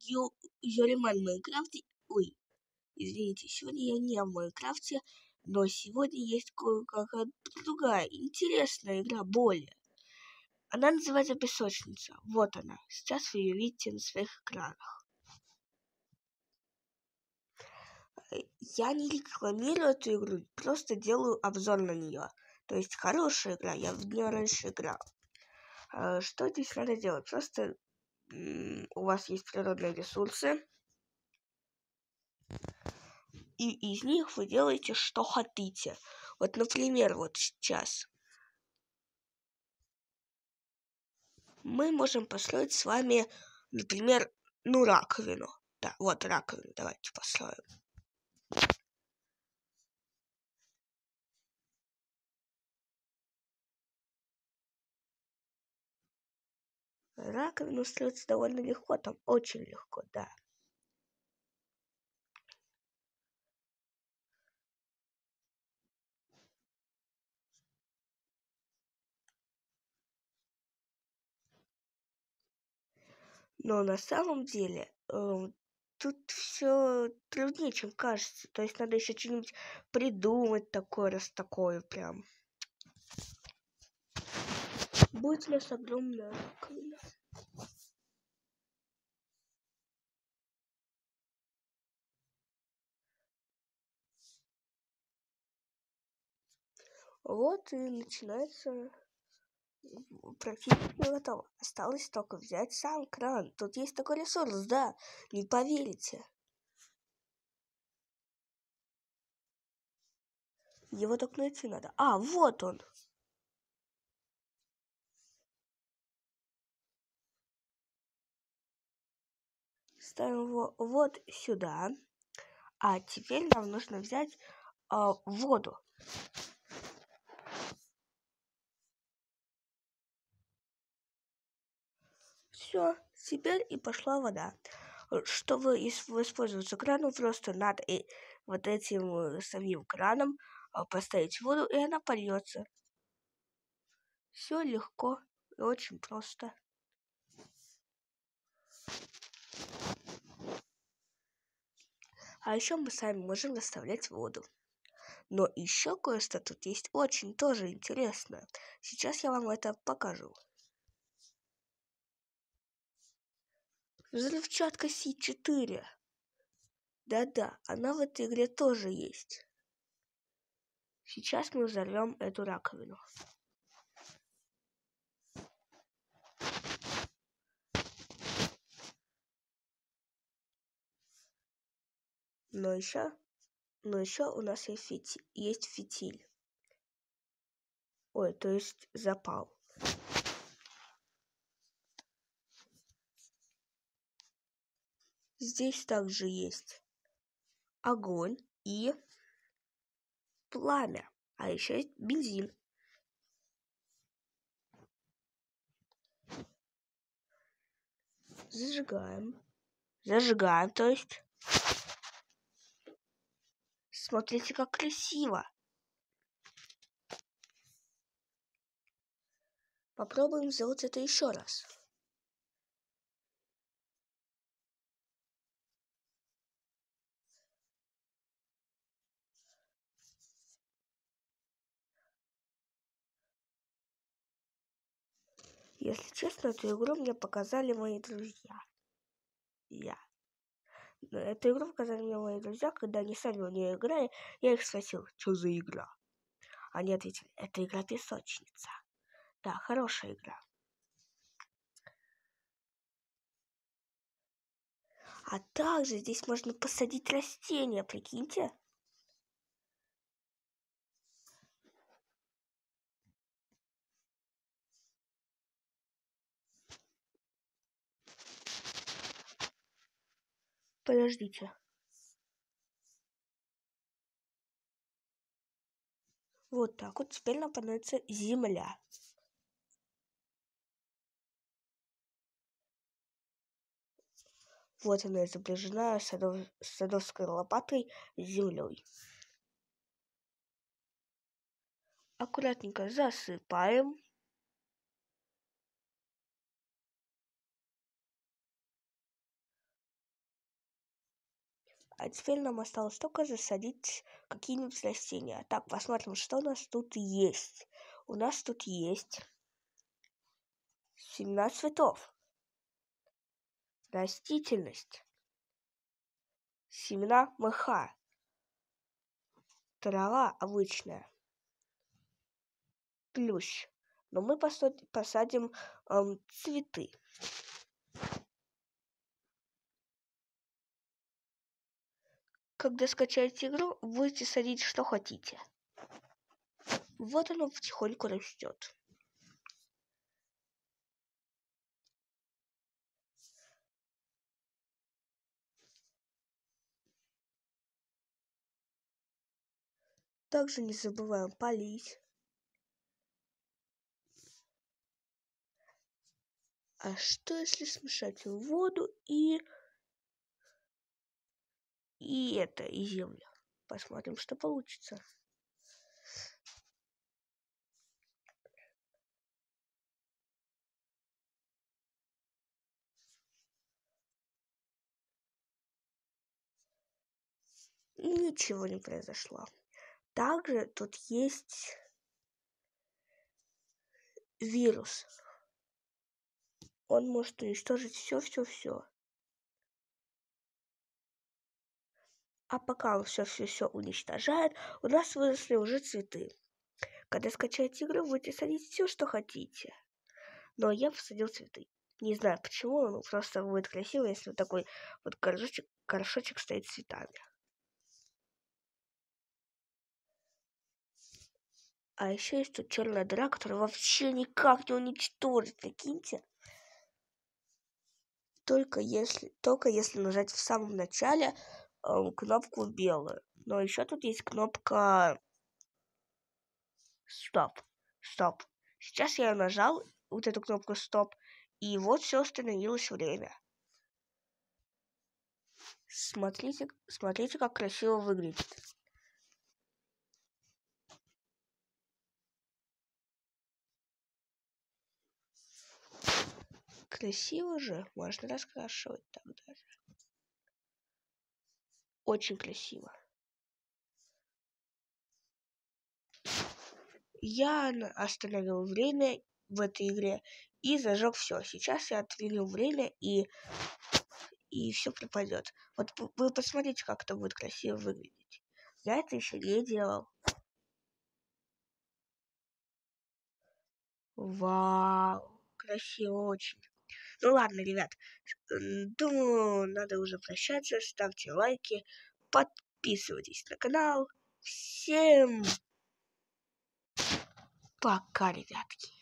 Юриман в Майнкрафте. Ой, извините, сегодня я не в Майнкрафте, но сегодня есть кое-какая другая интересная игра, более. Она называется Песочница. Вот она. Сейчас вы ее видите на своих экранах. Я не рекламирую эту игру, просто делаю обзор на нее. То есть хорошая игра, я в нее раньше играл. Что здесь надо делать? Просто у вас есть природные ресурсы, и из них вы делаете, что хотите. Вот, например, вот сейчас мы можем построить с вами, например, раковину. Да, вот раковину давайте построим. Раковину строится довольно легко, там очень легко, да. Но на самом деле тут все труднее, чем кажется. То есть надо еще что-нибудь придумать такое, раз такое прям. Будет у нас огромная раковина. Вот и начинается практически готово. Осталось только взять сам кран. Тут есть такой ресурс, да, не поверите. Его только найти надо. А, вот он. Ставим его вот сюда. А теперь нам нужно взять воду. Все, теперь и пошла вода. Чтобы воспользоваться краном, просто надо вот этим самим краном поставить воду, и она польется. Все легко и очень просто. А еще мы сами можем доставлять воду. Но еще кое-что тут есть очень тоже интересное. Сейчас я вам это покажу. Взрывчатка С4. Да-да, она в этой игре тоже есть. Сейчас мы взорвем эту раковину. Но еще у нас есть фитиль. Ой, то есть запал. Здесь также есть огонь и пламя. А еще есть бензин. Зажигаем, то есть. Смотрите, как красиво. Попробуем сделать это еще раз. Если честно, эту игру мне показали мои друзья. Эту игру показали мне мои друзья, когда они сами в нее играли. Я их спросил, что за игра. Они ответили, это игра Песочница. Да, хорошая игра. А также здесь можно посадить растения, прикиньте. Подождите. Вот так вот теперь нам понадобится земля. Вот она изображена садовской лопатой с землей. Аккуратненько засыпаем. А теперь нам осталось только засадить какие-нибудь растения. Так, посмотрим, что у нас тут есть. У нас тут есть семена цветов, растительность, семена мха, трава обычная, плющ. Но мы посадим цветы. Когда скачаете игру, будете садить что хотите. Вот оно потихоньку растет. Также не забываем полить. А что если смешать воду и землю? Посмотрим, что получится. Ничего не произошло. Также тут есть вирус. Он может уничтожить все. А пока он все уничтожает, у нас выросли уже цветы. Когда скачаете игру, будете садить все, что хотите. Но я посадил цветы. Не знаю почему, но просто будет красиво, если вот такой вот горшочек стоит с цветами. А еще есть тут черная дыра, которая вообще никак не уничтожит, прикиньте. Только если нажать в самом начале кнопку белую. Но еще тут есть кнопка стоп. Сейчас я нажал вот эту кнопку стоп, и вот все остановилось время. Смотрите, как красиво выглядит. Красиво же, можно раскрашивать так даже. Очень красиво. Я остановил время в этой игре и зажег все. Сейчас я отвелю время и все пропадет. Вот вы посмотрите, как это будет красиво выглядеть. Я это еще не делал. Вау, красиво очень. Ну ладно, ребят, думаю, надо уже прощаться. Ставьте лайки, подписывайтесь на канал. Всем пока, ребятки.